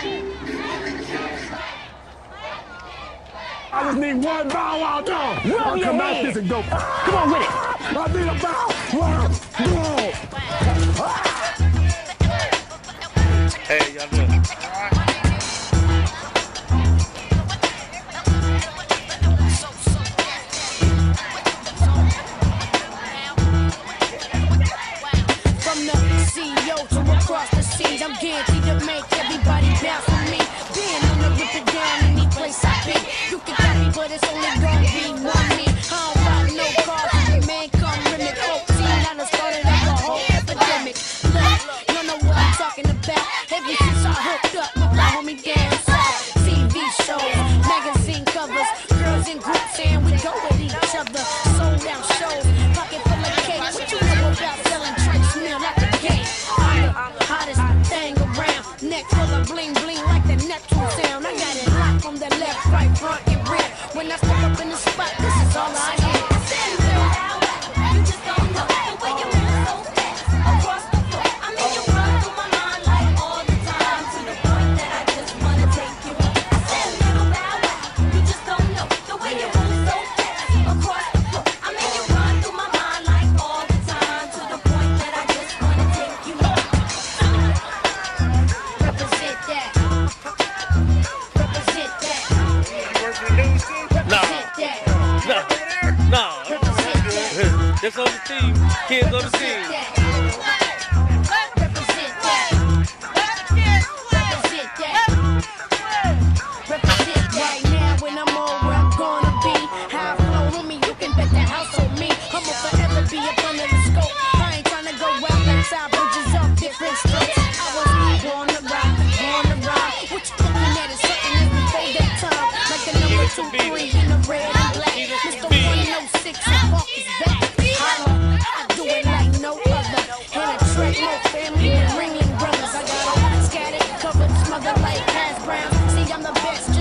I just need one bow out there. Roll your come head. out this and go. Come on with it. I need a bow. Hey, y'all doing? From the CEO to across the seas, I'm guaranteed to make everybody bounce with me. Being on the rip it down any place I be. You can copy, but it's only gonna be one me. I don't buy no cars, the man come limit 14. I done started up a whole epidemic. Look, you don't know what I'm talking about. Ever since I hooked up with my homie down south. TV shows, magazine covers, girls in groups saying we go with each other. Sold out shows, pocket full of cake. What you know about selling tricks, meal like the game? I'm the hottest thing around. Neck full of bling bling like the Neptune sound. I got it locked from the left, right, front, and rear. When I step up in the spot, this is all I hear. You just don't know the way you move so fast across the floor. I mean, you run through my mind like all the time to the point that I just wanna take you up. I said, little bow wow, you just don't know the way you move so fast across the floor. I mean, you run through my mind like all the time to the point that I just wanna take you up. Represent that. Represent that. Nah, Represent that. nah. Represent that. That's on the team. Kids on the team. Represent that. Represent that. Represent that. Right now when I'm all where I'm gonna be. High flow, homie, you can bet the house on me. I'ma forever be up under the scope. I ain't tryna go out like side bridges off different strokes. I was born to ride, born to ride. What you looking at is something every day that time. Like the number 2, 3 in the red and black. Mr. 106 and Park is back. I do it like no other. In a track, no family and ringing brothers. I got all scattered, covered, smothered like hash browns. See, I'm the best.